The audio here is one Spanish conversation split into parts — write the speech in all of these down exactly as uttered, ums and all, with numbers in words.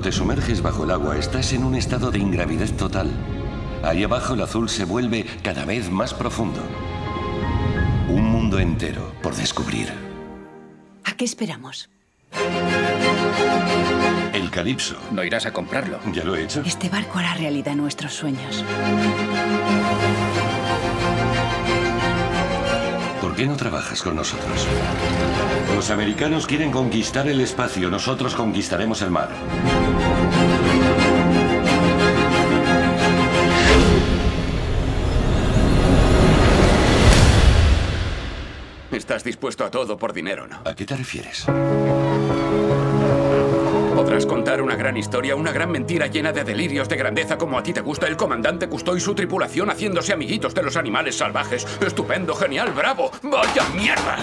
te sumerges bajo el agua, estás en un estado de ingravidez total. Ahí abajo el azul se vuelve cada vez más profundo. Un mundo entero por descubrir. ¿A qué esperamos? El Calipso. No irás a comprarlo. ¿Ya lo he hecho? Este barco hará realidad nuestros sueños. ¿Por qué no trabajas con nosotros? Los americanos quieren conquistar el espacio, nosotros conquistaremos el mar. Estás dispuesto a todo por dinero, ¿no? ¿A qué te refieres? Podrás contar una gran historia, una gran mentira llena de delirios de grandeza como a ti te gusta. El comandante Cousteau y su tripulación haciéndose amiguitos de los animales salvajes. Estupendo, genial, bravo. ¡Vaya mierda!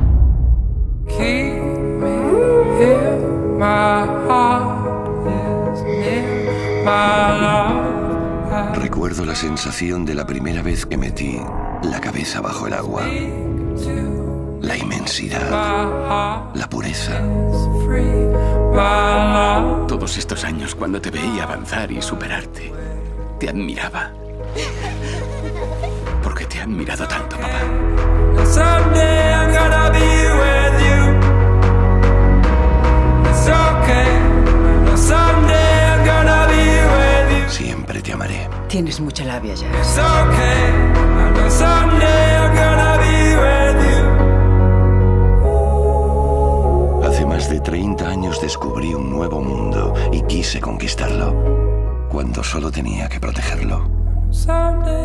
Recuerdo la sensación de la primera vez que metí la cabeza bajo el agua. La inmensidad, la pureza. Todos estos años, cuando te veía avanzar y superarte, te admiraba. ¿Por qué te he admirado tanto, papá? Siempre te amaré. Tienes mucha labia ya. Hace más de treinta años descubrí un nuevo mundo y quise conquistarlo, cuando solo tenía que protegerlo.